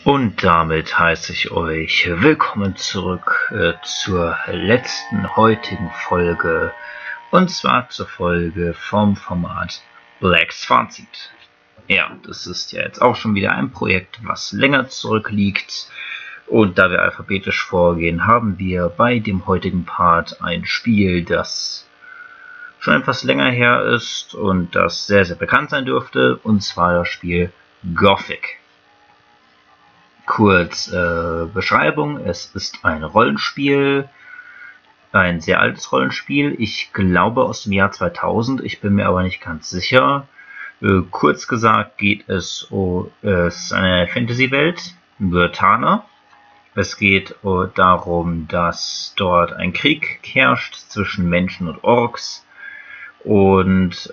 Und damit heiße ich euch willkommen zurück zur letzten heutigen Folge, und zwar zur Folge vom Format Black's Fazit. Ja, das ist ja jetzt auch schon wieder ein Projekt, was länger zurückliegt, und da wir alphabetisch vorgehen, haben wir bei dem heutigen Part ein Spiel, das schon etwas länger her ist und das sehr, sehr bekannt sein dürfte, und zwar das Spiel Gothic. Kurz Beschreibung: Es ist ein Rollenspiel, ein sehr altes Rollenspiel, ich glaube aus dem Jahr 2000, ich bin mir aber nicht ganz sicher. Kurz gesagt geht es es ist eine Fantasy-Welt, Virtana. Es geht darum, dass dort ein Krieg herrscht zwischen Menschen und Orks, und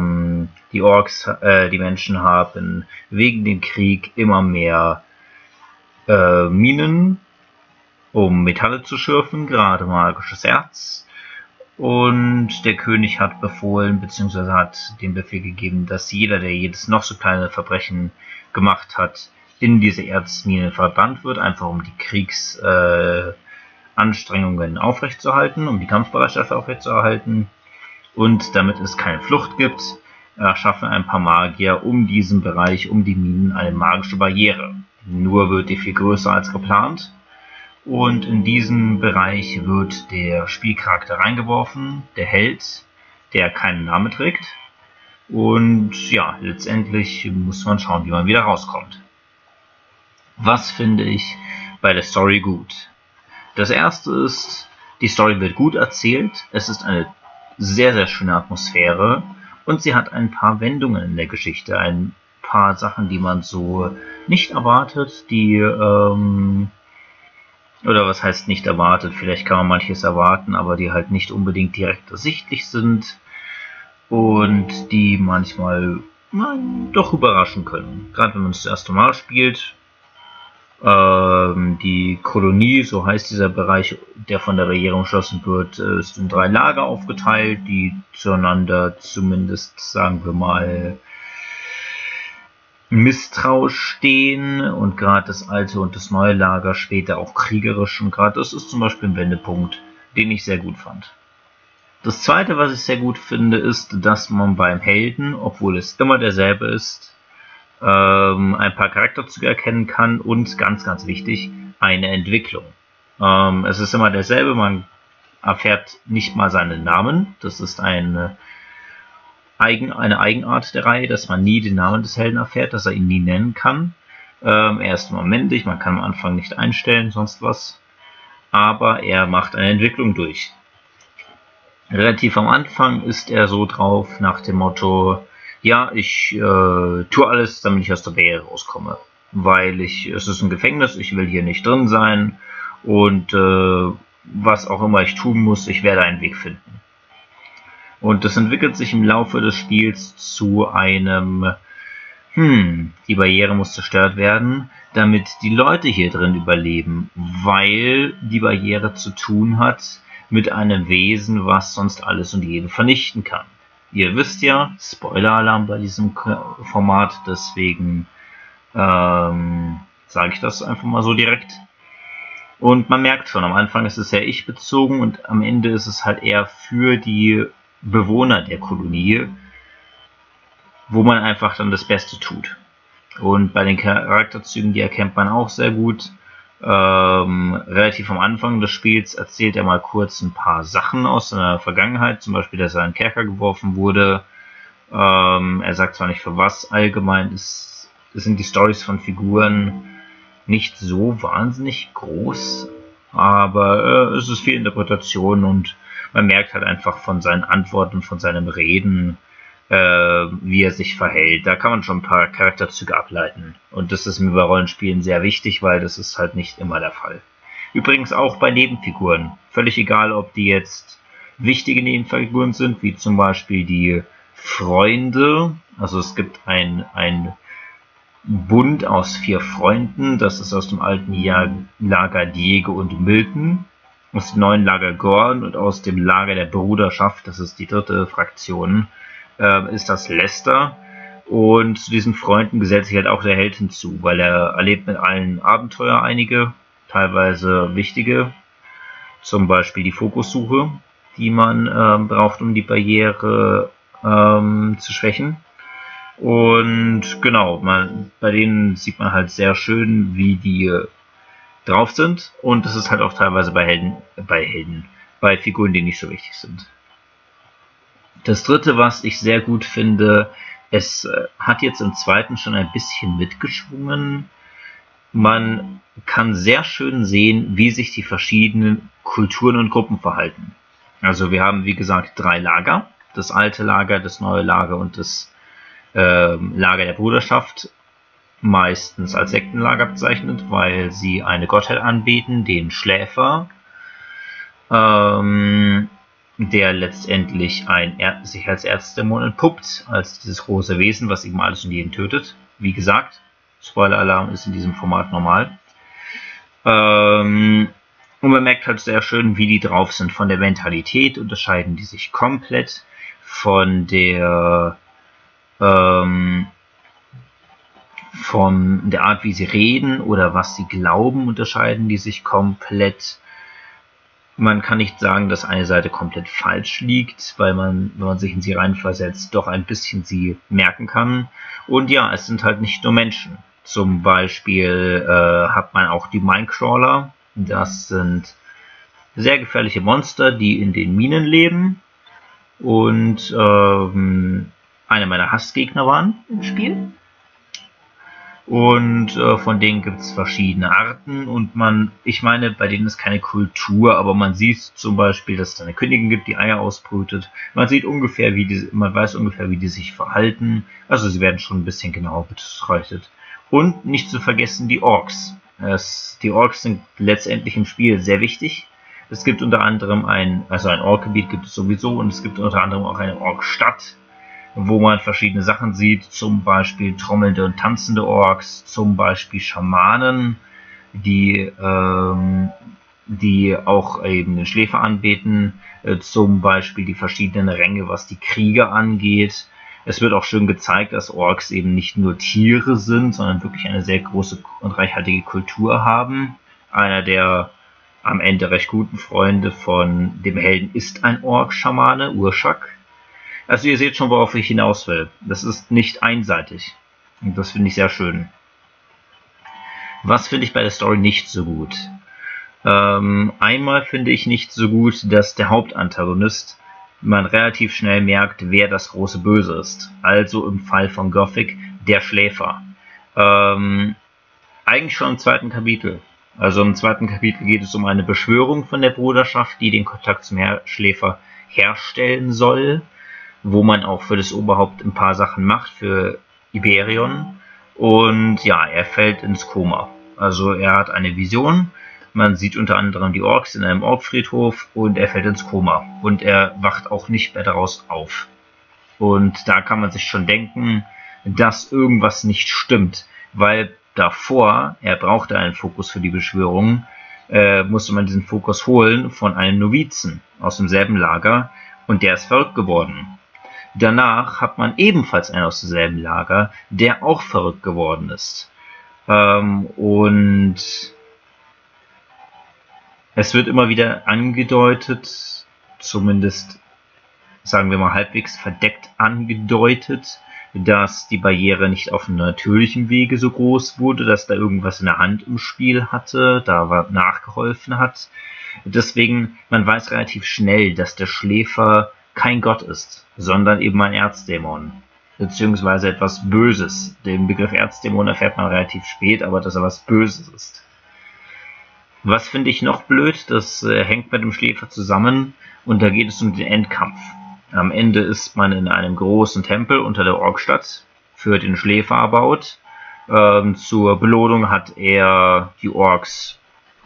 die Menschen haben wegen dem Krieg immer mehr Minen, um Metalle zu schürfen, gerade magisches Erz. Und der König hat befohlen, bzw. hat den Befehl gegeben, dass jeder, der jedes noch so kleine Verbrechen gemacht hat, in diese Erzminen verbannt wird, einfach um die Kriegsanstrengungen aufrechtzuerhalten, um die Kampfbereitschaft aufrechtzuerhalten. Und damit es keine Flucht gibt, erschaffen ein paar Magier um diesen Bereich, um die Minen, eine magische Barriere. Nur wird die viel größer als geplant, und in diesen Bereich wird der Spielcharakter reingeworfen, der Held, der keinen Namen trägt, und ja, letztendlich muss man schauen, wie man wieder rauskommt. Was finde ich bei der Story gut? Das erste ist, die Story wird gut erzählt, es ist eine sehr, sehr schöne Atmosphäre, und sie hat ein paar Wendungen in der Geschichte, ein paar Sachen, die man so nicht erwartet, oder was heißt nicht erwartet, vielleicht kann man manches erwarten, aber die halt nicht unbedingt direkt ersichtlich sind und die manchmal doch überraschen können. Gerade wenn man es das erste Mal spielt. Die Kolonie, so heißt dieser Bereich, der von der Regierung umschlossen wird, ist in 3 Lager aufgeteilt, die zueinander zumindest, sagen wir mal, misstrauisch stehen, und gerade das alte und das neue Lager später auch kriegerisch, und gerade das ist zum Beispiel ein Wendepunkt, den ich sehr gut fand. Das zweite, was ich sehr gut finde, ist, dass man beim Helden, obwohl es immer derselbe ist, ein paar Charakterzüge erkennen kann, und ganz, ganz wichtig, eine Entwicklung. Es ist immer derselbe, man erfährt nicht mal seinen Namen, das ist eine Eigenart der Reihe, dass man nie den Namen des Helden erfährt, dass er ihn nie nennen kann. Er ist immer männlich, man kann am Anfang nicht einstellen, sonst was. Aber er macht eine Entwicklung durch. Relativ am Anfang ist er so drauf, nach dem Motto, ja, ich tue alles, damit ich aus der Barriere rauskomme. Weil es ist ein Gefängnis, ich will hier nicht drin sein, und was auch immer ich tun muss, ich werde einen Weg finden. Und das entwickelt sich im Laufe des Spiels zu einem, die Barriere muss zerstört werden, damit die Leute hier drin überleben, weil die Barriere zu tun hat mit einem Wesen, was sonst alles und jeden vernichten kann. Ihr wisst ja, Spoiler-Alarm bei diesem Format, deswegen sage ich das einfach mal so direkt. Und man merkt schon, am Anfang ist es sehr ich-bezogen, und am Ende ist es halt eher für die Bewohner der Kolonie, wo man einfach dann das Beste tut. Und bei den Charakterzügen, die erkennt man auch sehr gut. Relativ am Anfang des Spiels erzählt er mal kurz ein paar Sachen aus seiner Vergangenheit, zum Beispiel, dass er in den Kerker geworfen wurde. Er sagt zwar nicht für was, allgemein sind die Storys von Figuren nicht so wahnsinnig groß, aber es ist viel Interpretation, und man merkt halt einfach von seinen Antworten, von seinem Reden, wie er sich verhält. Da kann man schon ein paar Charakterzüge ableiten. Und das ist mir bei Rollenspielen sehr wichtig, weil das ist halt nicht immer der Fall. Übrigens auch bei Nebenfiguren. Völlig egal, ob die jetzt wichtige Nebenfiguren sind, wie zum Beispiel die Freunde. Also es gibt ein Bund aus 4 Freunden. Das ist aus dem alten Lager Diego und Milton, aus dem neuen Lager Gorn, und aus dem Lager der Bruderschaft, das ist die 3. Fraktion, ist das Lester. Und zu diesen Freunden gesellt sich halt auch der Held hinzu, weil er erlebt mit allen Abenteuer einige, teilweise wichtige, zum Beispiel die Fokussuche, die man braucht, um die Barriere zu schwächen. Und genau, bei denen sieht man halt sehr schön, wie die drauf sind. Und das ist halt auch teilweise bei Figuren, die nicht so wichtig sind. Das dritte, was ich sehr gut finde, es hat jetzt im zweiten schon ein bisschen mitgeschwungen. Man kann sehr schön sehen, wie sich die verschiedenen Kulturen und Gruppen verhalten. Also wir haben, wie gesagt, 3 Lager. Das alte Lager, das neue Lager und das Lager der Bruderschaft, meistens als Sektenlager bezeichnet, weil sie eine Gottheit anbeten, den Schläfer, der letztendlich sich als Erzdämon entpuppt, als dieses große Wesen, was eben alles und jeden tötet. Wie gesagt, Spoiler-Alarm ist in diesem Format normal. Und man merkt halt sehr schön, wie die drauf sind. Von der Mentalität unterscheiden die sich komplett, von der Art, wie sie reden oder was sie glauben, unterscheiden die sich komplett. Man kann nicht sagen, dass eine Seite komplett falsch liegt, weil man, wenn man sich in sie reinversetzt, doch ein bisschen sie merken kann. Und ja, es sind halt nicht nur Menschen. Zum Beispiel hat man auch die Minecrawler. Das sind sehr gefährliche Monster, die in den Minen leben. Und einer meiner Hassgegner waren im Spiel. Und von denen gibt es verschiedene Arten und ich meine, bei denen ist keine Kultur, aber man sieht zum Beispiel, dass es eine Königin gibt, die Eier ausbrütet. Man weiß ungefähr, wie die sich verhalten. Also sie werden schon ein bisschen genauer betrachtet. Und nicht zu vergessen die Orks. Die Orks sind letztendlich im Spiel sehr wichtig. Es gibt unter anderem ein Orkgebiet gibt es sowieso und es gibt unter anderem auch eine Orkstadt, wo man verschiedene Sachen sieht, zum Beispiel trommelnde und tanzende Orks, zum Beispiel Schamanen, die auch eben den Schläfer anbeten, zum Beispiel die verschiedenen Ränge, was die Krieger angeht. Es wird auch schön gezeigt, dass Orks eben nicht nur Tiere sind, sondern wirklich eine sehr große und reichhaltige Kultur haben. Einer der am Ende recht guten Freunde von dem Helden ist ein Ork-Schamane, Urshak. Also ihr seht schon, worauf ich hinaus will. Das ist nicht einseitig. Und das finde ich sehr schön. Was finde ich bei der Story nicht so gut? Einmal finde ich nicht so gut, dass der Hauptantagonist, man relativ schnell merkt, wer das große Böse ist. Also im Fall von Gothic, der Schläfer. Eigentlich schon im zweiten Kapitel. Also im zweiten Kapitel geht es um eine Beschwörung von der Bruderschaft, die den Kontakt zum Schläfer herstellen soll, wo man auch für das Oberhaupt ein paar Sachen macht, für Iberion. Und ja, er fällt ins Koma. Also er hat eine Vision, man sieht unter anderem die Orks in einem Orkfriedhof und er fällt ins Koma. Und er wacht auch nicht mehr daraus auf. Und da kann man sich schon denken, dass irgendwas nicht stimmt, weil davor, er brauchte einen Fokus für die Beschwörung, musste man diesen Fokus holen von einem Novizen aus demselben Lager und der ist verrückt geworden. Danach hat man ebenfalls einen aus demselben Lager, der auch verrückt geworden ist. Und es wird immer wieder angedeutet, zumindest sagen wir mal halbwegs verdeckt angedeutet, dass die Barriere nicht auf einem natürlichen Wege so groß wurde, dass da irgendwas in der Hand im Spiel hatte, da nachgeholfen hat. Deswegen, man weiß relativ schnell, dass der Schläfer kein Gott ist, sondern eben ein Erzdämon, beziehungsweise etwas Böses. Den Begriff Erzdämon erfährt man relativ spät, aber dass er was Böses ist. Was finde ich noch blöd, das hängt mit dem Schläfer zusammen und da geht es um den Endkampf. Am Ende ist man in einem großen Tempel unter der Orkstadt für den Schläfer erbaut. Zur Belohnung hat er die Orks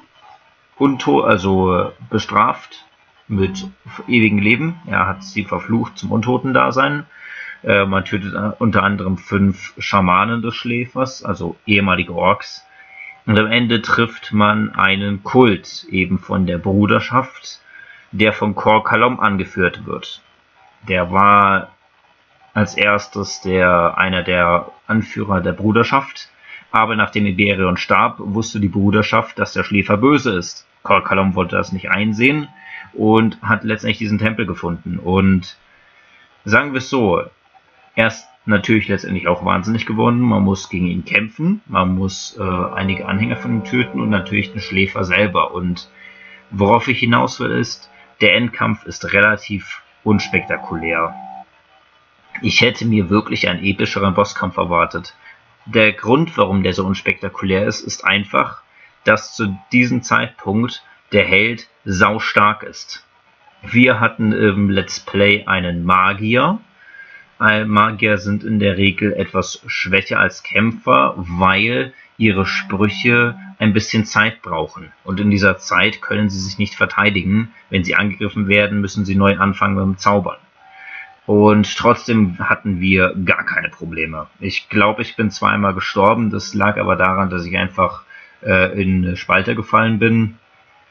bestraft mit ewigem Leben. Er hat sie verflucht zum Untoten-Dasein. Man tötet unter anderem 5 Schamanen des Schläfers, also ehemalige Orks. Und am Ende trifft man einen Kult eben von der Bruderschaft, der von Kor Kalom angeführt wird. Der war als erstes einer der Anführer der Bruderschaft, aber nachdem Iberion starb, wusste die Bruderschaft, dass der Schläfer böse ist. Kor Kalom wollte das nicht einsehen und hat letztendlich diesen Tempel gefunden. Und sagen wir es so, er ist natürlich letztendlich auch wahnsinnig geworden. Man muss gegen ihn kämpfen, man muss einige Anhänger von ihm töten und natürlich den Schläfer selber. Und worauf ich hinaus will ist, der Endkampf ist relativ unspektakulär. Ich hätte mir wirklich einen epischeren Bosskampf erwartet. Der Grund, warum der so unspektakulär ist, ist einfach, dass zu diesem Zeitpunkt der Held saustark ist. Wir hatten im Let's Play einen Magier. Magier sind in der Regel etwas schwächer als Kämpfer, weil ihre Sprüche ein bisschen Zeit brauchen. Und in dieser Zeit können sie sich nicht verteidigen. Wenn sie angegriffen werden, müssen sie neu anfangen mit dem Zaubern. Und trotzdem hatten wir gar keine Probleme. Ich glaube, ich bin zweimal gestorben. Das lag aber daran, dass ich einfach in Spalter gefallen bin.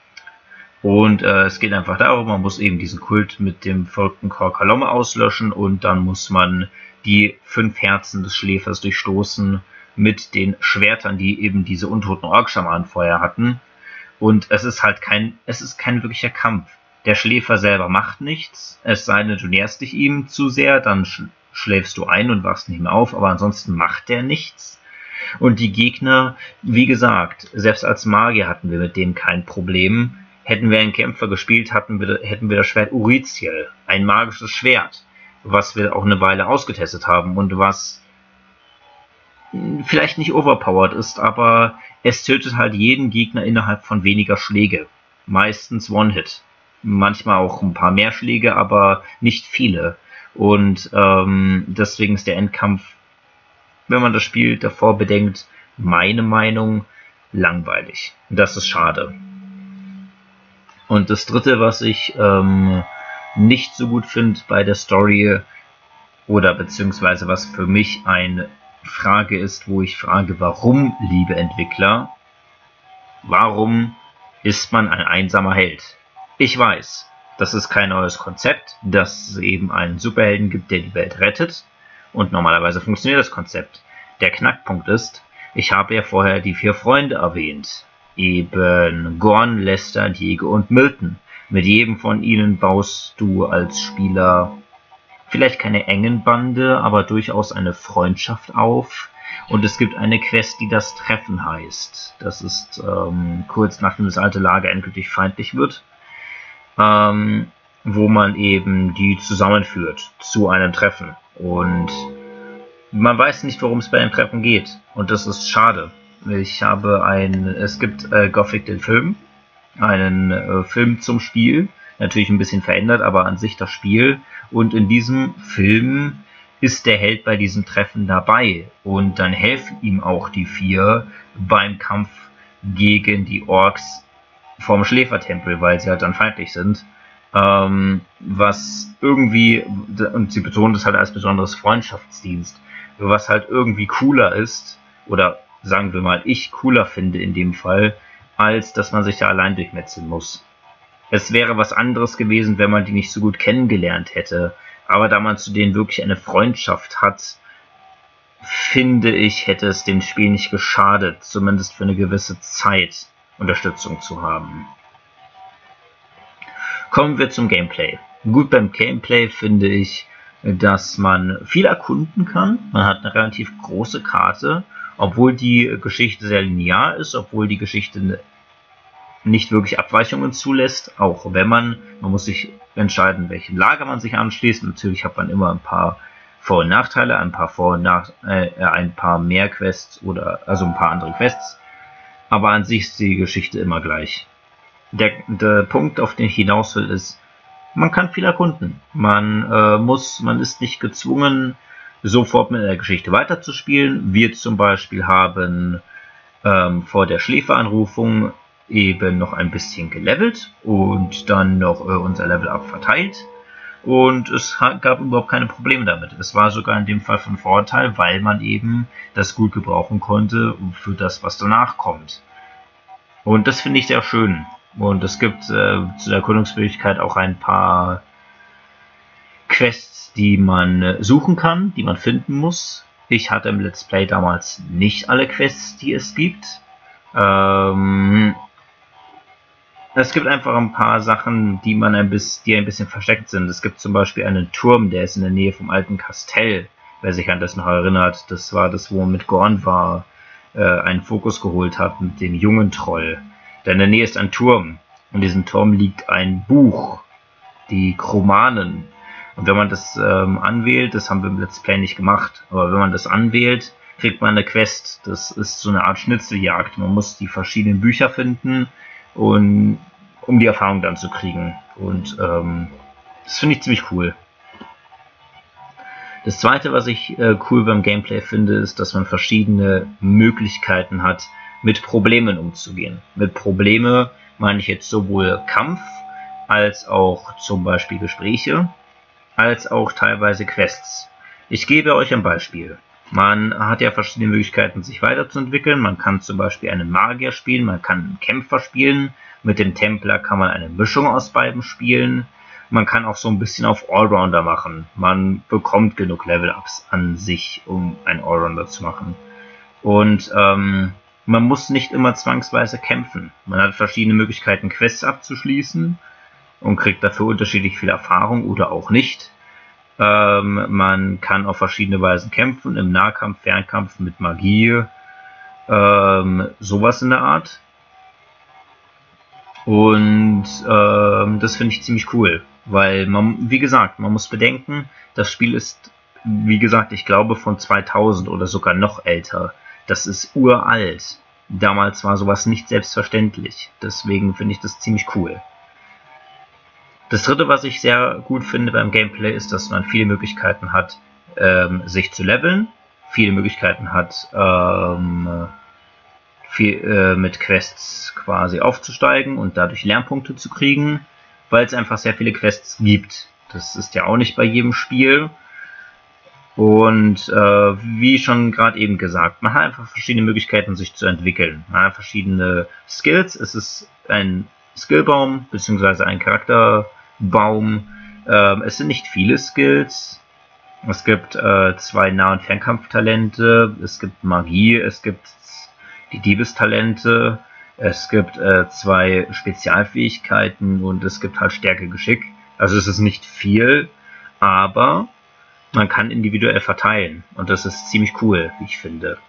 Und es geht einfach darum, man muss eben diesen Kult mit dem verrückten Kor Kalom auslöschen und dann muss man die 5 Herzen des Schläfers durchstoßen mit den Schwertern, die eben diese untoten Orkschamanen vorher hatten. Und es ist halt kein wirklicher Kampf. Der Schläfer selber macht nichts, es sei denn, du näherst dich ihm zu sehr, dann schläfst du ein und wachst nicht mehr auf, aber ansonsten macht der nichts. Und die Gegner, wie gesagt, selbst als Magier hatten wir mit denen kein Problem. Hätten wir einen Kämpfer gespielt, hätten wir das Schwert Uriziel, ein magisches Schwert, was wir auch eine Weile ausgetestet haben und was vielleicht nicht overpowered ist, aber es tötet halt jeden Gegner innerhalb von weniger Schläge. Meistens One-Hit. Manchmal auch ein paar mehr Schläge, aber nicht viele. Und deswegen ist der Endkampf, wenn man das Spiel davor bedenkt, meine Meinung, langweilig. Das ist schade. Und das dritte, was ich nicht so gut finde bei der Story, oder beziehungsweise was für mich eine Frage ist, wo ich frage, warum, liebe Entwickler, warum ist man ein einsamer Held? Ich weiß, das ist kein neues Konzept, dass es eben einen Superhelden gibt, der die Welt rettet. Und normalerweise funktioniert das Konzept. Der Knackpunkt ist, ich habe ja vorher die 4 Freunde erwähnt. Eben Gorn, Lester, Diego und Milton. Mit jedem von ihnen baust du als Spieler vielleicht keine engen Bande, aber durchaus eine Freundschaft auf. Und es gibt eine Quest, die das Treffen heißt. Das ist kurz nachdem das alte Lager endgültig feindlich wird. Wo man eben die zusammenführt zu einem Treffen. Und man weiß nicht, worum es bei einem Treffen geht. Und das ist schade. Es gibt Gothic den Film, einen Film zum Spiel, natürlich ein bisschen verändert, aber an sich das Spiel. Und in diesem Film ist der Held bei diesem Treffen dabei. Und dann helfen ihm auch die 4 beim Kampf gegen die Orks vom Schläfertempel, weil sie halt dann feindlich sind. Was irgendwie, und sie betonen das halt als besonderes Freundschaftsdienst, was halt irgendwie cooler ist, oder sagen wir mal, ich cooler finde in dem Fall, als dass man sich da allein durchmetzeln muss. Es wäre was anderes gewesen, wenn man die nicht so gut kennengelernt hätte, aber da man zu denen wirklich eine Freundschaft hat, finde ich, hätte es dem Spiel nicht geschadet, zumindest für eine gewisse Zeit Unterstützung zu haben. Kommen wir zum Gameplay. Gut, beim Gameplay finde ich, dass man viel erkunden kann. Man hat eine relativ große Karte, obwohl die Geschichte sehr linear ist, obwohl die Geschichte nicht wirklich Abweichungen zulässt, auch wenn man muss sich entscheiden, welchem Lager man sich anschließt. Natürlich hat man immer ein paar Vor- und Nachteile, ein paar mehr Quests oder also ein paar andere Quests, aber an sich ist die Geschichte immer gleich. Der Punkt, auf den ich hinaus will, ist, man kann viel erkunden. Man ist nicht gezwungen, sofort mit der Geschichte weiterzuspielen. Wir zum Beispiel haben vor der Schläferanrufung eben noch ein bisschen gelevelt und dann noch unser Level-Up verteilt. Und es gab überhaupt keine Probleme damit. Es war sogar in dem Fall von Vorteil, weil man eben das gut gebrauchen konnte für das, was danach kommt. Und das finde ich sehr schön. Und es gibt zu der Erkundungsfähigkeit auch ein paar Quests, die man suchen kann, die man finden muss. Ich hatte im Let's Play damals nicht alle Quests, die es gibt. Es gibt einfach ein paar Sachen, die ein bisschen versteckt sind. Es gibt zum Beispiel einen Turm, der ist in der Nähe vom alten Kastell. Wer sich an das noch erinnert, das war das, wo man mit Gorn einen Fokus geholt hat mit dem jungen Troll. Da in der Nähe ist ein Turm. In diesem Turm liegt ein Buch, die Chromanen. Und wenn man das anwählt, das haben wir im Let's Play nicht gemacht, aber wenn man das anwählt, kriegt man eine Quest. Das ist so eine Art Schnitzeljagd. Man muss die verschiedenen Bücher finden, und um die Erfahrung dann zu kriegen. Und das finde ich ziemlich cool. Das zweite, was ich cool beim Gameplay finde, ist, dass man verschiedene Möglichkeiten hat, mit Problemen umzugehen. Mit Probleme meine ich jetzt sowohl Kampf, als auch zum Beispiel Gespräche, als auch teilweise Quests. Ich gebe euch ein Beispiel. Man hat ja verschiedene Möglichkeiten, sich weiterzuentwickeln. Man kann zum Beispiel einen Magier spielen, man kann einen Kämpfer spielen. Mit dem Templer kann man eine Mischung aus beiden spielen. Man kann auch so ein bisschen auf Allrounder machen. Man bekommt genug Level-Ups an sich, um einen Allrounder zu machen. Und man muss nicht immer zwangsweise kämpfen. Man hat verschiedene Möglichkeiten, Quests abzuschließen und kriegt dafür unterschiedlich viel Erfahrung oder auch nicht. Man kann auf verschiedene Weisen kämpfen, im Nahkampf, Fernkampf, mit Magie, sowas in der Art. Und das finde ich ziemlich cool, weil wie gesagt, man muss bedenken, das Spiel ist, wie gesagt, ich glaube von 2000 oder sogar noch älter. Das ist uralt. Damals war sowas nicht selbstverständlich. Deswegen finde ich das ziemlich cool. Das dritte, was ich sehr gut finde beim Gameplay, ist, dass man viele Möglichkeiten hat, sich zu leveln, viele Möglichkeiten hat, mit Quests quasi aufzusteigen und dadurch Lernpunkte zu kriegen, weil es einfach sehr viele Quests gibt. Das ist ja auch nicht bei jedem Spiel. Und wie schon gerade eben gesagt, man hat einfach verschiedene Möglichkeiten, sich zu entwickeln. Man hat verschiedene Skills. Es ist ein Skillbaum bzw. ein Charakterbaum. Es sind nicht viele Skills. Es gibt 2 Nah- und Fernkampftalente. Es gibt Magie. Es gibt die Diebestalente. Es gibt 2 Spezialfähigkeiten und es gibt halt Stärke, Geschick. Also es ist nicht viel, aber man kann individuell verteilen und das ist ziemlich cool, wie ich finde.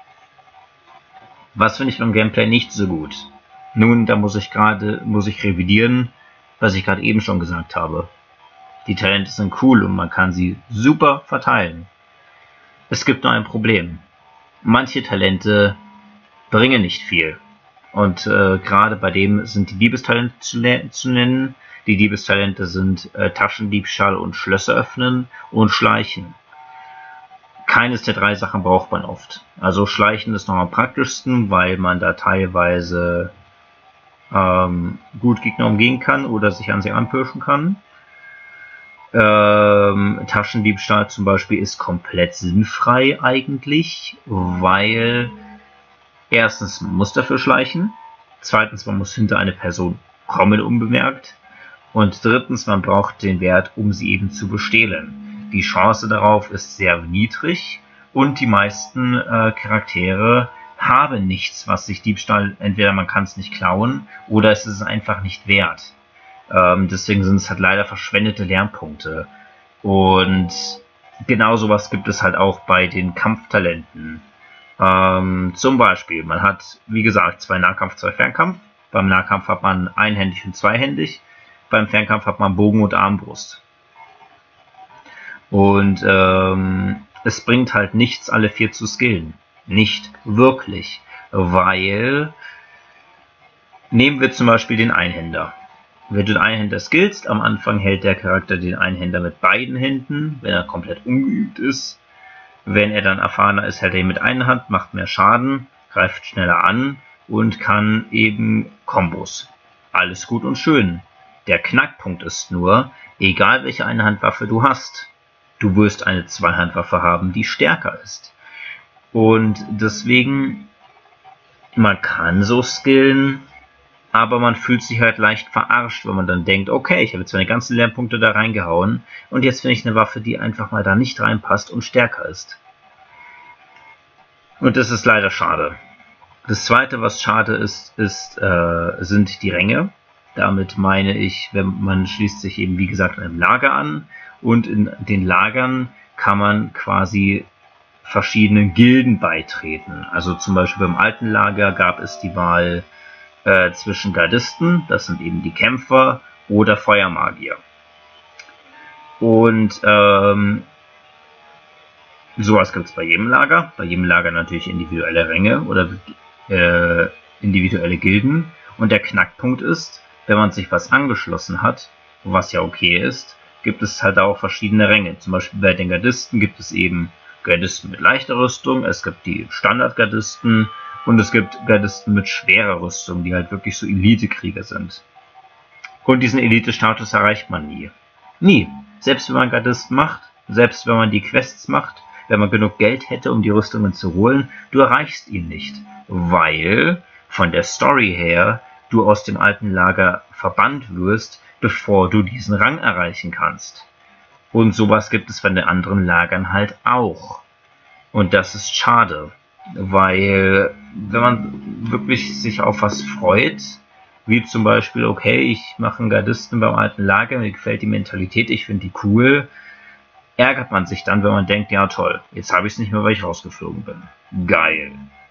Was finde ich beim Gameplay nicht so gut? Nun, da muss ich revidieren, was ich gerade eben schon gesagt habe. Die Talente sind cool und man kann sie super verteilen. Es gibt nur ein Problem. Manche Talente bringen nicht viel. Und gerade bei dem sind die Diebestalente zu nennen. Die Diebestalente sind Taschendiebstahl und Schlösser öffnen und Schleichen. Keines der 3 Sachen braucht man oft. Also Schleichen ist noch am praktischsten, weil man da teilweise gut Gegner umgehen kann oder sich an sie anpirschen kann. Taschendiebstahl zum Beispiel ist komplett sinnfrei eigentlich, weil erstens, man muss dafür schleichen. Zweitens, man muss hinter eine Person kommen unbemerkt. Und drittens, man braucht den Wert, um sie eben zu bestehlen. Die Chance darauf ist sehr niedrig und die meisten Charaktere haben nichts, was sich Diebstahl, entweder man kann es nicht klauen oder es ist einfach nicht wert. Deswegen sind es halt leider verschwendete Lernpunkte. Und genau sowas gibt es halt auch bei den Kampftalenten. Zum Beispiel, man hat, wie gesagt, 2 Nahkampf, 2 Fernkampf. Beim Nahkampf hat man einhändig und zweihändig. Beim Fernkampf hat man Bogen und Armbrust. Und es bringt halt nichts, alle 4 zu skillen. Nicht wirklich. Weil, nehmen wir zum Beispiel den Einhänder. Wenn du den Einhänder skillst, am Anfang hält der Charakter den Einhänder mit beiden Händen, wenn er komplett ungeübt ist. Wenn er dann erfahrener ist, hält er ihn mit einer Hand, macht mehr Schaden, greift schneller an und kann eben Kombos. Alles gut und schön. Der Knackpunkt ist nur, egal welche Einhandwaffe du hast, du wirst eine Zweihandwaffe haben, die stärker ist. Und deswegen, man kann so skillen, aber man fühlt sich halt leicht verarscht, wenn man dann denkt, okay, ich habe jetzt meine ganzen Lernpunkte da reingehauen und jetzt finde ich eine Waffe, die einfach mal da nicht reinpasst und stärker ist. Und das ist leider schade. Das zweite, was schade ist, sind die Ränge. Damit meine ich, man schließt sich eben, wie gesagt, einem Lager an und in den Lagern kann man quasi verschiedenen Gilden beitreten. Also zum Beispiel beim alten Lager gab es die Wahl zwischen Gardisten, das sind eben die Kämpfer, oder Feuermagier. Und sowas gibt es bei jedem Lager. Bei jedem Lager natürlich individuelle Ränge oder individuelle Gilden. Und der Knackpunkt ist, wenn man sich was angeschlossen hat, was ja okay ist, gibt es halt auch verschiedene Ränge. Zum Beispiel bei den Gardisten gibt es eben Gardisten mit leichter Rüstung, es gibt die Standard-Gardisten und es gibt Gardisten mit schwerer Rüstung, die halt wirklich so Elite-Krieger sind. Und diesen Elite-Status erreicht man nie. Nie. Selbst wenn man Gardist macht, selbst wenn man die Quests macht, wenn man genug Geld hätte, um die Rüstungen zu holen, du erreichst ihn nicht. Weil von der Story her du aus dem alten Lager verbannt wirst, bevor du diesen Rang erreichen kannst. Und sowas gibt es bei den anderen Lagern halt auch. Und das ist schade, weil wenn man wirklich sich auf was freut, wie zum Beispiel, okay, ich mache einen Gardisten beim alten Lager, mir gefällt die Mentalität, ich finde die cool, ärgert man sich dann, wenn man denkt, ja toll, jetzt habe ich es nicht mehr, weil ich rausgeflogen bin. Geil.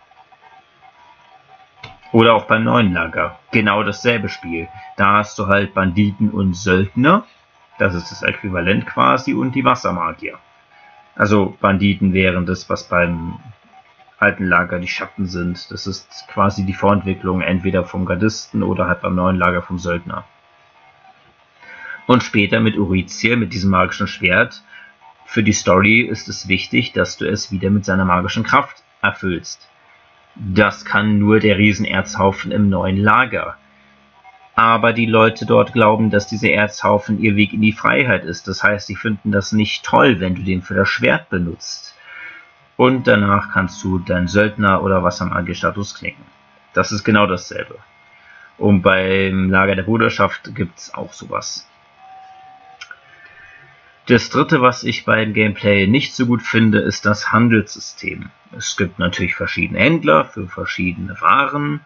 Oder auch beim neuen Lager. Genau dasselbe Spiel. Da hast du halt Banditen und Söldner. Das ist das Äquivalent quasi. Und die Wassermagier. Also Banditen wären das, was beim alten Lager die Schatten sind. Das ist quasi die Vorentwicklung entweder vom Gardisten oder halt beim neuen Lager vom Söldner. Und später mit Uriziel, mit diesem magischen Schwert. Für die Story ist es wichtig, dass du es wieder mit seiner magischen Kraft erfüllst. Das kann nur der Riesenerzhaufen im neuen Lager. Aber die Leute dort glauben, dass dieser Erzhaufen ihr Weg in die Freiheit ist. Das heißt, sie finden das nicht toll, wenn du den für das Schwert benutzt. Und danach kannst du deinen Söldner- oder Wassermagier-Status knicken. Das ist genau dasselbe. Und beim Lager der Bruderschaft gibt es auch sowas. Das dritte, was ich beim Gameplay nicht so gut finde, ist das Handelssystem. Es gibt natürlich verschiedene Händler für verschiedene Waren.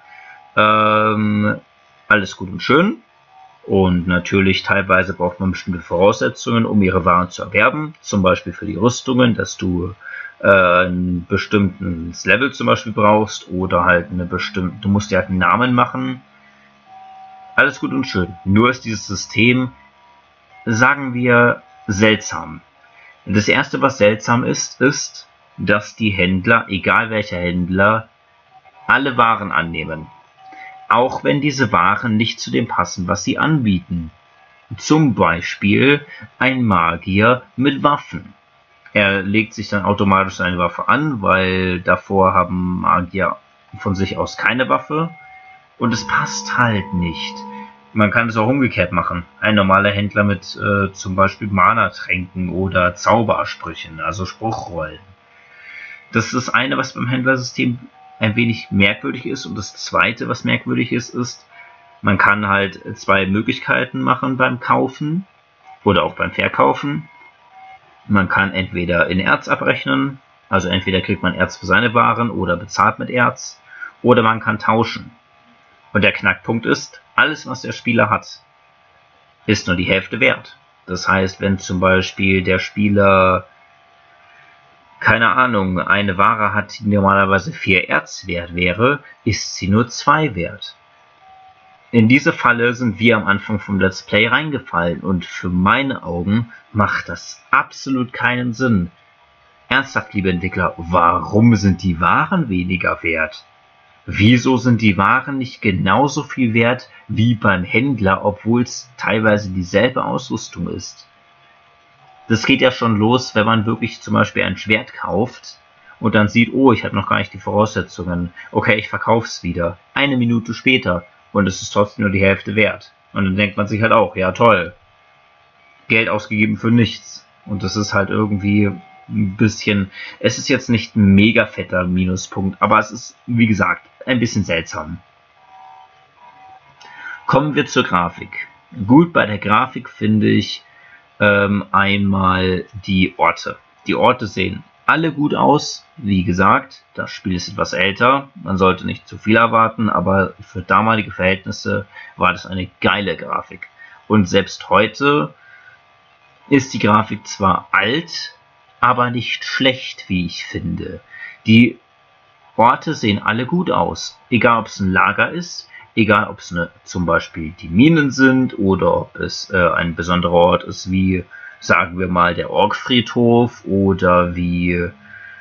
Alles gut und schön. Und natürlich teilweise braucht man bestimmte Voraussetzungen, um ihre Waren zu erwerben. Zum Beispiel für die Rüstungen, dass du ein bestimmtes Level zum Beispiel brauchst oder halt du musst dir halt einen Namen machen. Alles gut und schön. Nur ist dieses System, sagen wir, seltsam. Das erste, was seltsam ist, dass die Händler, egal welcher Händler, alle Waren annehmen. Auch wenn diese Waren nicht zu dem passen, was sie anbieten. Zum Beispiel ein Magier mit Waffen. Er legt sich dann automatisch seine Waffe an, weil davor haben Magier von sich aus keine Waffe. Und es passt halt nicht. Man kann es auch umgekehrt machen. Ein normaler Händler mit zum Beispiel Mana-Tränken oder Zaubersprüchen, also Spruchrollen. Das ist das eine, was beim Händlersystem ein wenig merkwürdig ist. Und das zweite, was merkwürdig ist, man kann halt zwei Möglichkeiten machen beim Kaufen oder auch beim Verkaufen. Man kann entweder in Erz abrechnen, also entweder kriegt man Erz für seine Waren oder bezahlt mit Erz, oder man kann tauschen. Und der Knackpunkt ist, alles was der Spieler hat, ist nur die Hälfte wert. Das heißt, wenn zum Beispiel der Spieler, keine Ahnung, eine Ware hat, die normalerweise 4 Erz wert wäre, ist sie nur 2 wert. In diese Falle sind wir am Anfang vom Let's Play reingefallen und für meine Augen macht das absolut keinen Sinn. Ernsthaft, liebe Entwickler, warum sind die Waren weniger wert? Wieso sind die Waren nicht genauso viel wert wie beim Händler, obwohl es teilweise dieselbe Ausrüstung ist? Das geht ja schon los, wenn man wirklich zum Beispiel ein Schwert kauft und dann sieht, oh, ich habe noch gar nicht die Voraussetzungen. Okay, ich verkaufe es wieder. 1 Minute später und es ist trotzdem nur die Hälfte wert. Und dann denkt man sich halt auch, ja toll, Geld ausgegeben für nichts. Und das ist halt irgendwie ein bisschen, es ist jetzt nicht ein mega fetter Minuspunkt, aber es ist, wie gesagt, ein bisschen seltsam. Kommen wir zur Grafik. Gut bei der Grafik finde ich einmal die Orte. Die Orte sehen alle gut aus. Wie gesagt, das Spiel ist etwas älter. Man sollte nicht zu viel erwarten, aber für damalige Verhältnisse war das eine geile Grafik. Und selbst heute ist die Grafik zwar alt, aber nicht schlecht, wie ich finde. Die Orte sehen alle gut aus. Egal ob es ein Lager ist, egal ob es zum Beispiel die Minen sind oder ob es ein besonderer Ort ist, wie sagen wir mal der Orkfriedhof oder wie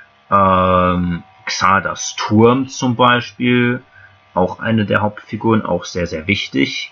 Xardas Turm zum Beispiel, auch eine der Hauptfiguren, auch sehr, sehr wichtig.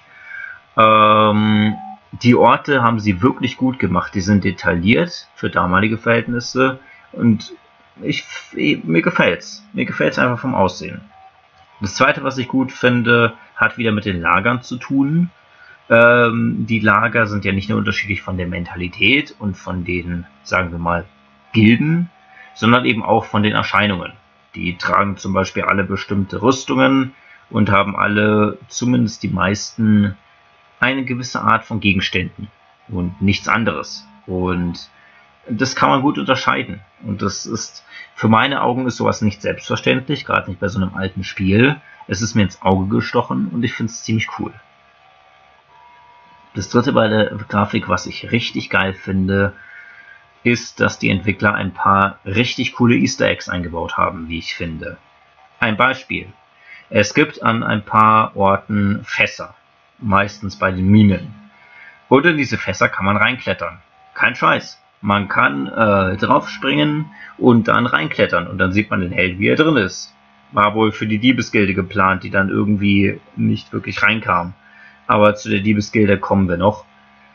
Die Orte haben sie wirklich gut gemacht, die sind detailliert für damalige Verhältnisse und mir gefällt's einfach vom Aussehen. Das zweite, was ich gut finde, hat wieder mit den Lagern zu tun. Die Lager sind ja nicht nur unterschiedlich von der Mentalität und von den, sagen wir mal, Gilden, sondern eben auch von den Erscheinungen. Die tragen zum Beispiel alle bestimmte Rüstungen und haben alle, zumindest die meisten, eine gewisse Art von Gegenständen und nichts anderes. Und das kann man gut unterscheiden. Und das ist, für meine Augen ist sowas nicht selbstverständlich, gerade nicht bei so einem alten Spiel. Es ist mir ins Auge gestochen und ich finde es ziemlich cool. Das dritte bei der Grafik, was ich richtig geil finde, ist, dass die Entwickler ein paar richtig coole Easter Eggs eingebaut haben, wie ich finde. Ein Beispiel. Es gibt an ein paar Orten Fässer, meistens bei den Minen. Und in diese Fässer kann man reinklettern. Kein Scheiß. Man kann draufspringen und dann reinklettern und dann sieht man den Held, wie er drin ist. War wohl für die Diebesgilde geplant, die dann irgendwie nicht wirklich reinkam. Aber zu der Diebesgilde kommen wir noch.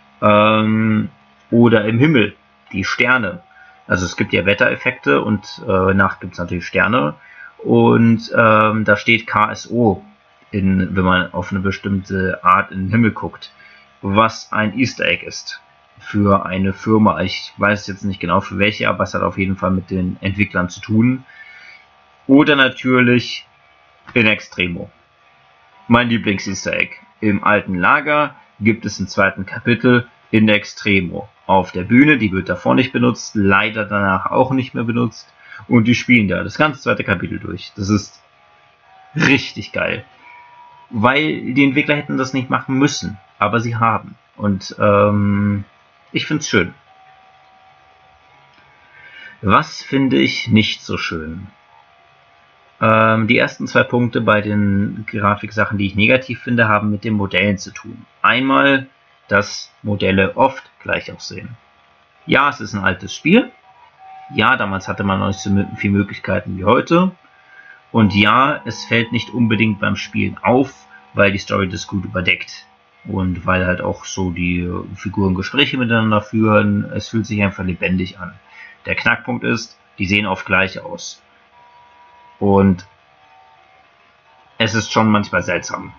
Oder im Himmel, die Sterne. Also es gibt ja Wettereffekte und Nacht gibt es natürlich Sterne. Und da steht KSO, wenn man auf eine bestimmte Art in den Himmel guckt, was ein Easter Egg ist für eine Firma. Ich weiß jetzt nicht genau für welche, aber es hat auf jeden Fall mit den Entwicklern zu tun. Oder natürlich in Extremo. Mein Lieblings-Easter Egg. Im alten Lager gibt es im zweiten Kapitel in Extremo. Auf der Bühne, die wird davor nicht benutzt, leider danach auch nicht mehr benutzt. Und die spielen da das ganze zweite Kapitel durch. Das ist richtig geil. Weil die Entwickler hätten das nicht machen müssen, aber sie haben. Und ich finde es schön. Was finde ich nicht so schön? Die ersten zwei Punkte bei den Grafiksachen, die ich negativ finde, haben mit den Modellen zu tun. Einmal, dass Modelle oft gleich aussehen. Ja, es ist ein altes Spiel. Ja, damals hatte man noch nicht so viele Möglichkeiten wie heute. Und ja, es fällt nicht unbedingt beim Spielen auf, weil die Story das gut überdeckt. Und weil halt auch so die Figuren Gespräche miteinander führen. Es fühlt sich einfach lebendig an. Der Knackpunkt ist, die sehen oft gleich aus. Und es ist schon manchmal seltsam,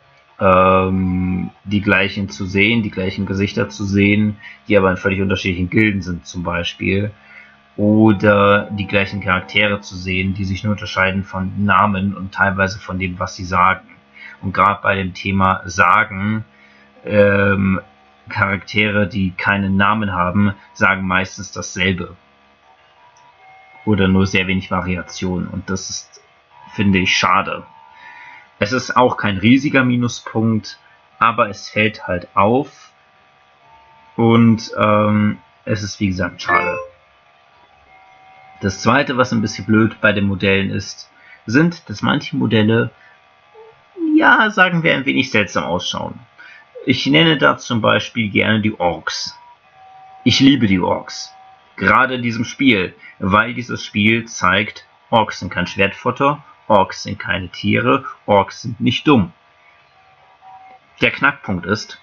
die gleichen zu sehen, die gleichen Gesichter zu sehen, die aber in völlig unterschiedlichen Gilden sind zum Beispiel. Oder die gleichen Charaktere zu sehen, die sich nur unterscheiden von Namen und teilweise von dem, was sie sagen. Und gerade bei dem Thema Sagen, Charaktere, die keinen Namen haben, sagen meistens dasselbe. Oder nur sehr wenig Variation. Und das ist, finde ich, schade. Es ist auch kein riesiger Minuspunkt, aber es fällt halt auf. Und es ist, wie gesagt, schade. Das zweite, was ein bisschen blöd bei den Modellen ist, sind, dass manche Modelle, ja, sagen wir, ein wenig seltsam ausschauen. Ich nenne da zum Beispiel gerne die Orks. Ich liebe die Orks. Gerade in diesem Spiel, weil dieses Spiel zeigt, Orks sind kein Schwertfutter, Orks sind keine Tiere, Orks sind nicht dumm. Der Knackpunkt ist,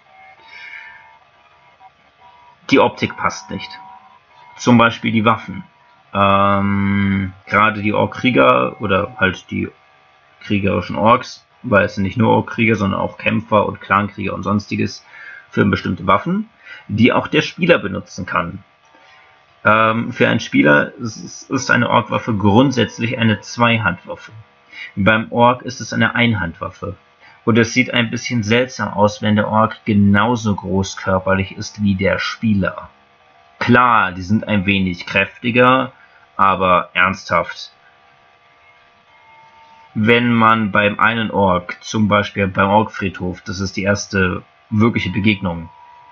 die Optik passt nicht. Zum Beispiel die Waffen. Gerade die Orkkrieger oder halt die kriegerischen Orks, weil es sind nicht nur Orkkrieger, sondern auch Kämpfer und Clankrieger und sonstiges, für bestimmte Waffen, die auch der Spieler benutzen kann. Für einen Spieler ist eine Orkwaffe grundsätzlich eine Zweihandwaffe. Beim Ork ist es eine Einhandwaffe. Und es sieht ein bisschen seltsam aus, wenn der Ork genauso groß körperlich ist wie der Spieler. Klar, die sind ein wenig kräftiger, aber ernsthaft. Wenn man beim einen Ork, zum Beispiel beim Orkfriedhof, das ist die erste wirkliche Begegnung,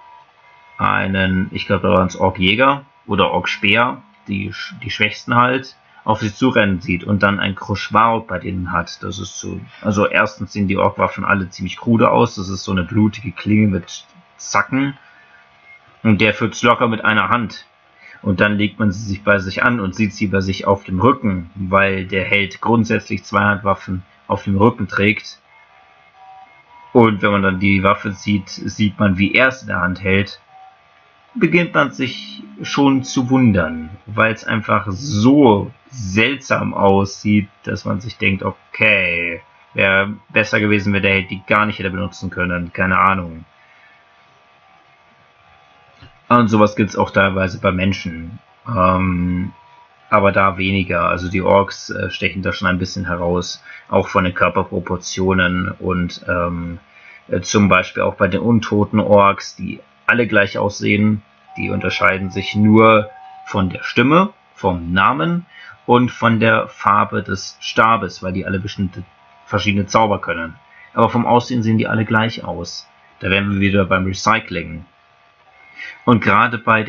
ich glaube da waren es Orkjäger oder Orkspeer, die schwächsten halt, auf sich zurennen sieht und dann ein Kruschwarok bei denen hat. Das ist so, also erstens sehen die Orkwaffen alle ziemlich krude aus, das ist so eine blutige Klinge mit Zacken und der führt's locker mit einer Hand. Und dann legt man sie sich bei sich an und sieht sie bei sich auf dem Rücken, weil der Held grundsätzlich Zweihandwaffen auf dem Rücken trägt. Und wenn man dann die Waffe sieht, sieht man, wie er es in der Hand hält, beginnt man sich schon zu wundern, weil es einfach so seltsam aussieht, dass man sich denkt, okay, wäre besser gewesen, wenn der Held die gar nicht hätte benutzen können, keine Ahnung. Und sowas gibt es auch teilweise bei Menschen, aber da weniger. Also die Orks stechen da schon ein bisschen heraus, auch von den Körperproportionen und zum Beispiel auch bei den untoten Orks, die alle gleich aussehen. Die unterscheiden sich nur von der Stimme, vom Namen und von der Farbe des Stabes, weil die alle bestimmte verschiedene Zauber können. Aber vom Aussehen sehen die alle gleich aus. Da wären wir wieder beim Recycling. Und gerade bei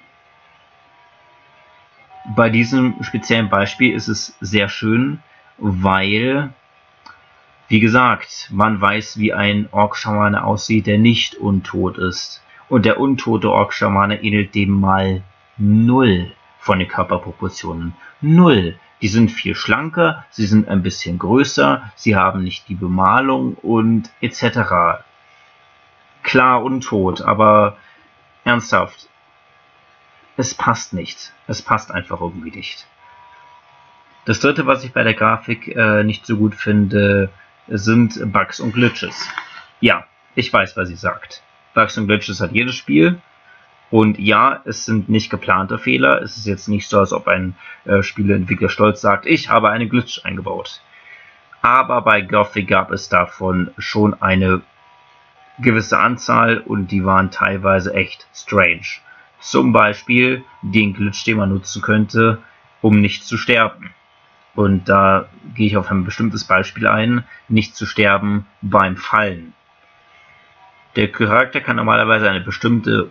diesem speziellen Beispiel ist es sehr schön, weil, wie gesagt, man weiß, wie ein Ork-Schamane aussieht, der nicht untot ist. Und der untote Ork-Schamane ähnelt dem mal 0 von den Körperproportionen. 0. Die sind viel schlanker, sie sind ein bisschen größer, sie haben nicht die Bemalung und etc. Klar untot, aber ernsthaft, es passt nicht. Es passt einfach irgendwie nicht. Das dritte, was ich bei der Grafik nicht so gut finde, sind Bugs und Glitches. Ja, ich weiß, was sie sagt. Bugs und Glitches hat jedes Spiel. Und ja, es sind nicht geplante Fehler. Es ist jetzt nicht so, als ob ein Spieleentwickler stolz sagt, ich habe einen Glitch eingebaut. Aber bei Gothic gab es davon schon eine gewisse Anzahl und die waren teilweise echt strange. Zum Beispiel den Glitch, den man nutzen könnte, um nicht zu sterben. Und da gehe ich auf ein bestimmtes Beispiel ein, nicht zu sterben beim Fallen. Der Charakter kann normalerweise eine bestimmte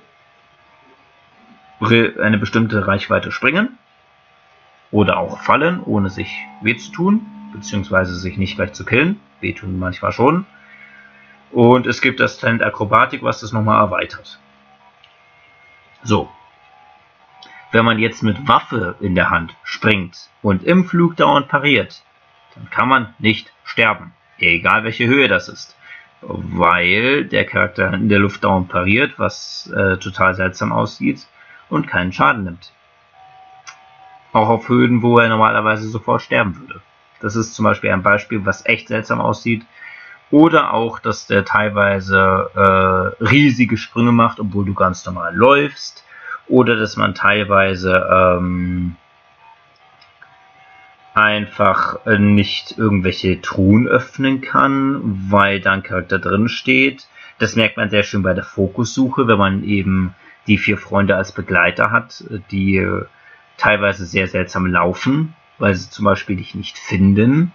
Reichweite springen oder auch fallen, ohne sich weh zu tun, beziehungsweise sich nicht gleich zu killen. Wehtun manchmal schon. Und es gibt das Talent Akrobatik, was das nochmal erweitert. So. Wenn man jetzt mit Waffe in der Hand springt und im Flug dauernd pariert, dann kann man nicht sterben. Egal welche Höhe das ist. Weil der Charakter in der Luft dauernd pariert, was total seltsam aussieht und keinen Schaden nimmt. Auch auf Höhen, wo er normalerweise sofort sterben würde. Das ist zum Beispiel ein Beispiel, was echt seltsam aussieht. Oder auch, dass der teilweise riesige Sprünge macht, obwohl du ganz normal läufst. Oder dass man teilweise einfach nicht irgendwelche Truhen öffnen kann, weil da ein Charakter drin steht. Das merkt man sehr schön bei der Fokussuche, wenn man eben die 4 Freunde als Begleiter hat, die teilweise sehr seltsam laufen, weil sie zum Beispiel dich nicht finden.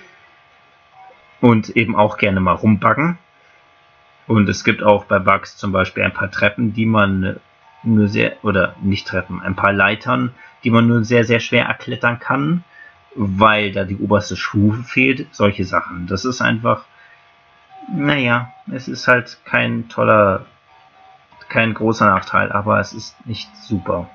Und eben auch gerne mal rumbuggen. Und es gibt auch bei Bugs zum Beispiel ein paar Treppen, die man nur ein paar Leitern, die man nur sehr, sehr schwer erklettern kann, weil da die oberste Stufe fehlt. Solche Sachen. Das ist einfach, naja, es ist halt kein großer Nachteil, aber es ist nicht super.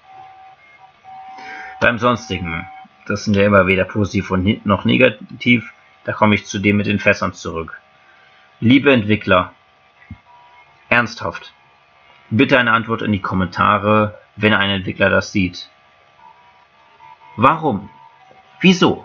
Beim Sonstigen, das sind ja immer weder positiv und noch negativ, da komme ich zu dem mit den Fässern zurück. Liebe Entwickler, ernsthaft, bitte eine Antwort in die Kommentare, wenn ein Entwickler das sieht. Warum? Wieso?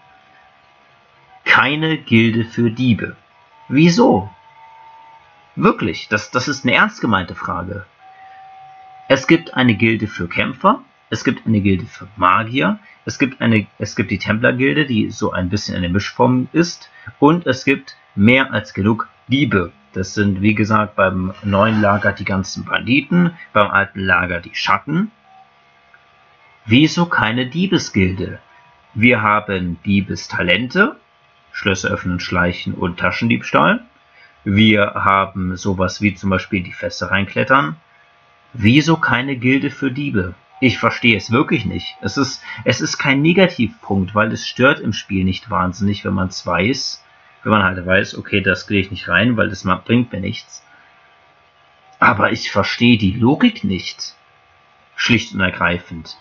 Keine Gilde für Diebe. Wieso? Wirklich, das ist eine ernst gemeinte Frage. Es gibt eine Gilde für Kämpfer, es gibt eine Gilde für Magier, es gibt die Templergilde, die so ein bisschen eine Mischform ist, und es gibt mehr als genug Diebe. Das sind, wie gesagt, beim neuen Lager die ganzen Banditen, beim alten Lager die Schatten. Wieso keine Diebesgilde? Wir haben Diebestalente, Schlösser öffnen, Schleichen und Taschendiebstahl. Wir haben sowas wie zum Beispiel die Fässer reinklettern. Wieso keine Gilde für Diebe? Ich verstehe es wirklich nicht. Es ist kein Negativpunkt, weil es stört im Spiel nicht wahnsinnig, wenn man es weiß. Wenn man halt weiß, okay, das gehe ich nicht rein, weil das bringt mir nichts. Aber ich verstehe die Logik nicht. Schlicht und ergreifend.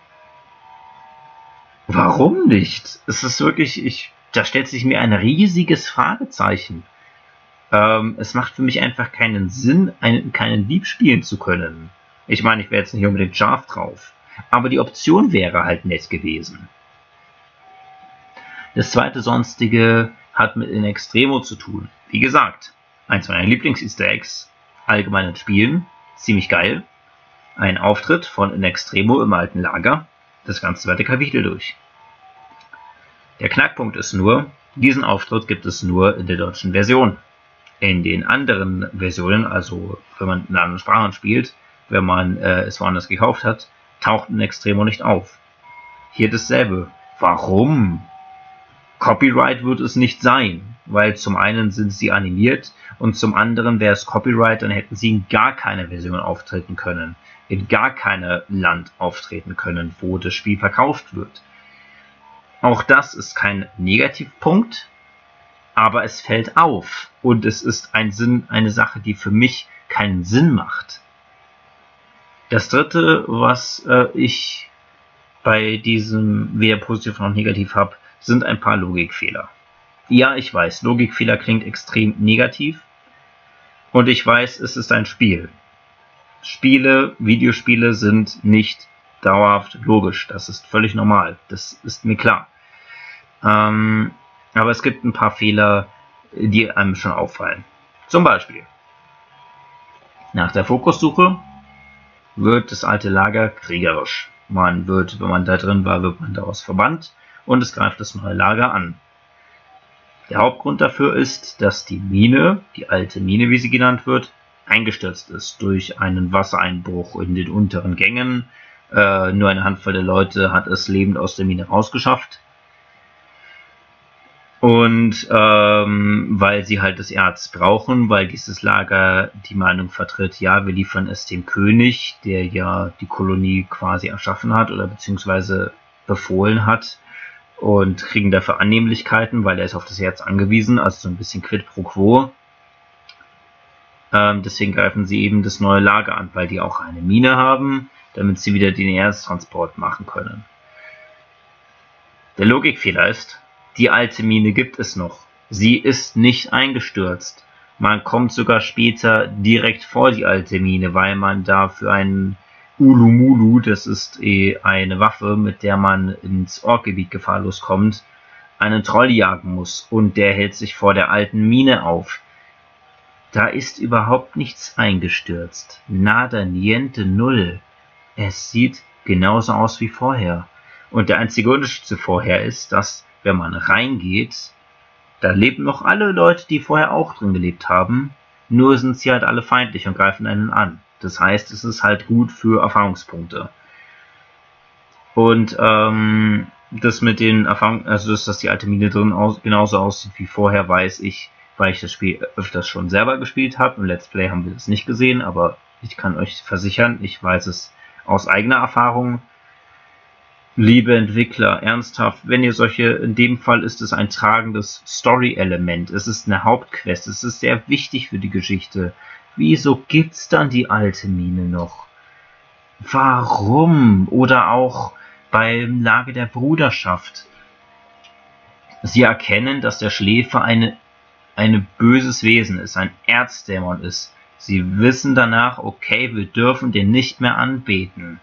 Warum nicht? Es ist wirklich, da stellt sich mir ein riesiges Fragezeichen. Es macht für mich einfach keinen Sinn, keinen Dieb spielen zu können. Ich meine, ich wäre jetzt nicht unbedingt scharf drauf. Aber die Option wäre halt nett gewesen. Das zweite Sonstige hat mit In Extremo zu tun. Wie gesagt, eins meiner Lieblings-Easter Eggs, allgemein in Spielen, ziemlich geil. Ein Auftritt von In Extremo im alten Lager, das ganze zweite Kapitel durch. Der Knackpunkt ist nur, diesen Auftritt gibt es nur in der deutschen Version. In den anderen Versionen, also wenn man in anderen Sprachen spielt, wenn man es woanders gekauft hat, taucht In Extremo nicht auf. Hier dasselbe. Warum? Copyright wird es nicht sein, weil zum einen sind sie animiert und zum anderen wäre es Copyright, dann hätten sie in gar keiner Version auftreten können, in gar keinem Land auftreten können, wo das Spiel verkauft wird. Auch das ist kein Negativpunkt, aber es fällt auf und es ist eine Sache, die für mich keinen Sinn macht. Das dritte, was ich bei diesem weder positiv noch negativ habe, sind ein paar Logikfehler. Ja, ich weiß, Logikfehler klingt extrem negativ und ich weiß, es ist ein Spiel. Videospiele sind nicht dauerhaft logisch, das ist völlig normal, das ist mir klar. Aber es gibt ein paar Fehler, die einem schon auffallen. Zum Beispiel, nach der Fokussuche wird das alte Lager kriegerisch. Wenn man da drin war, wird man daraus verbannt und es greift das neue Lager an. Der Hauptgrund dafür ist, dass die Mine, die alte Mine, wie sie genannt wird, eingestürzt ist durch einen Wassereinbruch in den unteren Gängen. Nur eine Handvoll der Leute hat es lebend aus der Mine rausgeschafft. Und weil sie halt das Erz brauchen, weil dieses Lager die Meinung vertritt, ja, wir liefern es dem König, der ja die Kolonie quasi erschaffen hat oder beziehungsweise befohlen hat und kriegen dafür Annehmlichkeiten, weil er ist auf das Erz angewiesen, also so ein bisschen quid pro quo. Deswegen greifen sie eben das neue Lager an, weil die auch eine Mine haben, damit sie wieder den Erztransport machen können. Der Logikfehler ist, die alte Mine gibt es noch. Sie ist nicht eingestürzt. Man kommt sogar später direkt vor die alte Mine, weil man da für einen Ulumulu, das ist eine Waffe, mit der man ins Orkgebiet gefahrlos kommt, einen Troll jagen muss und der hält sich vor der alten Mine auf. Da ist überhaupt nichts eingestürzt. Nada, niente, null. Es sieht genauso aus wie vorher. Und der einzige Unterschied zu vorher ist, dass wenn man reingeht, da leben noch alle Leute, die vorher auch drin gelebt haben, nur sind sie halt alle feindlich und greifen einen an. Das heißt, es ist halt gut für Erfahrungspunkte. Und das mit den Erfahrungen, also dass die alte Mine drin genauso aussieht wie vorher, weiß ich, weil ich das Spiel öfters schon selber gespielt habe. Im Let's Play haben wir das nicht gesehen, aber ich kann euch versichern, ich weiß es aus eigener Erfahrung. Liebe Entwickler, ernsthaft, wenn ihr in dem Fall ist es ein tragendes Story-Element, es ist eine Hauptquest, es ist sehr wichtig für die Geschichte. Wieso gibt's dann die alte Mine noch? Warum? Oder auch beim Lager der Bruderschaft. Sie erkennen, dass der Schläfer ein böses Wesen ist, ein Erzdämon ist. Sie wissen danach, okay, wir dürfen den nicht mehr anbeten.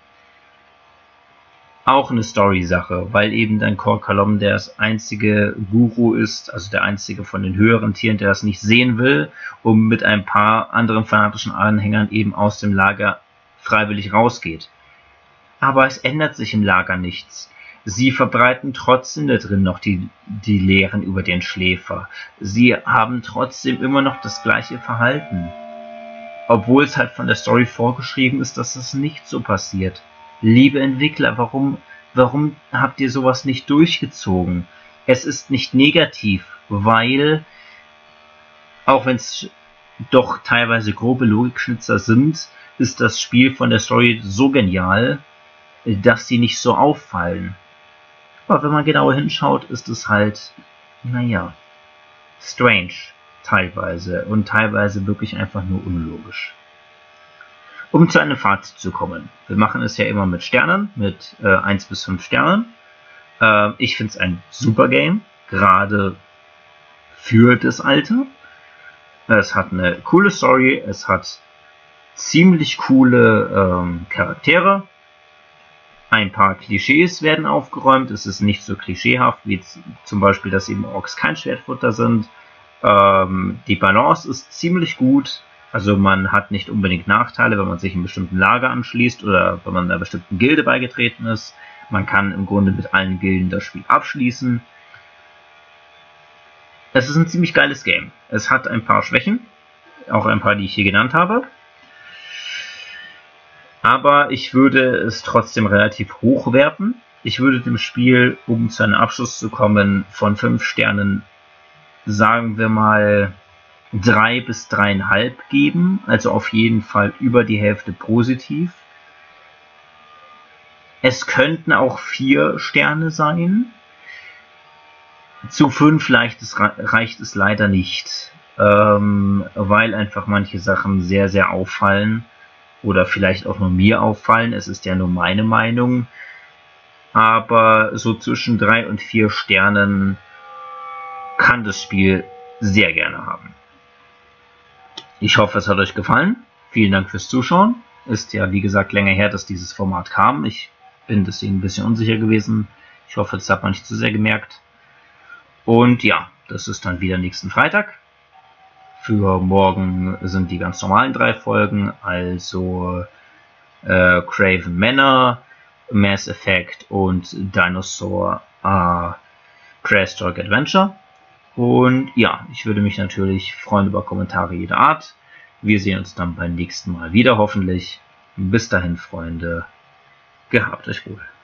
Auch eine Story-Sache, weil eben dein Kor Kalom der das einzige Guru ist, also der einzige von den höheren Tieren, der das nicht sehen will, um mit ein paar anderen fanatischen Anhängern eben aus dem Lager freiwillig rausgeht. Aber es ändert sich im Lager nichts. Sie verbreiten trotzdem da drin noch die Lehren über den Schläfer. Sie haben trotzdem immer noch das gleiche Verhalten. Obwohl es halt von der Story vorgeschrieben ist, dass das nicht so passiert. Liebe Entwickler, warum habt ihr sowas nicht durchgezogen? Es ist nicht negativ, weil, auch wenn es doch teilweise grobe Logikschnitzer sind, ist das Spiel von der Story so genial, dass sie nicht so auffallen. Aber wenn man genauer hinschaut, ist es halt, naja, strange teilweise und teilweise wirklich einfach nur unlogisch. Um zu einem Fazit zu kommen. Wir machen es ja immer mit Sternen, mit 1 bis 5 Sternen. Ich finde es ein super Game, gerade für das Alter. Es hat eine coole Story, es hat ziemlich coole Charaktere. Ein paar Klischees werden aufgeräumt. Es ist nicht so klischeehaft wie zum Beispiel, dass eben Orks kein Schwertfutter sind. Die Balance ist ziemlich gut. Also man hat nicht unbedingt Nachteile, wenn man sich einem bestimmten Lager anschließt oder wenn man einer bestimmten Gilde beigetreten ist. Man kann im Grunde mit allen Gilden das Spiel abschließen. Es ist ein ziemlich geiles Game. Es hat ein paar Schwächen, auch ein paar, die ich hier genannt habe. Aber ich würde es trotzdem relativ hoch werten. Ich würde dem Spiel, um zu einem Abschluss zu kommen, von 5 Sternen, sagen wir mal, 3 bis 3,5 geben. Also auf jeden Fall über die Hälfte positiv. Es könnten auch 4 Sterne sein. Zu 5 reicht es leider nicht, weil einfach manche Sachen sehr, sehr auffallen oder vielleicht auch nur mir auffallen. Es ist ja nur meine Meinung, aber so zwischen 3 und 4 Sternen kann das Spiel sehr gerne haben. Ich hoffe, es hat euch gefallen. Vielen Dank fürs Zuschauen. Ist ja, wie gesagt, länger her, dass dieses Format kam. Ich bin deswegen ein bisschen unsicher gewesen. Ich hoffe, das hat man nicht zu sehr gemerkt. Und ja, das ist dann wieder nächsten Freitag. Für morgen sind die ganz normalen 3 Folgen, also Craven Manor, Mass Effect und Dinosaur Prehistoric Adventure. Und ja, ich würde mich natürlich freuen über Kommentare jeder Art. Wir sehen uns dann beim nächsten Mal wieder hoffentlich. Bis dahin, Freunde, gehabt euch wohl.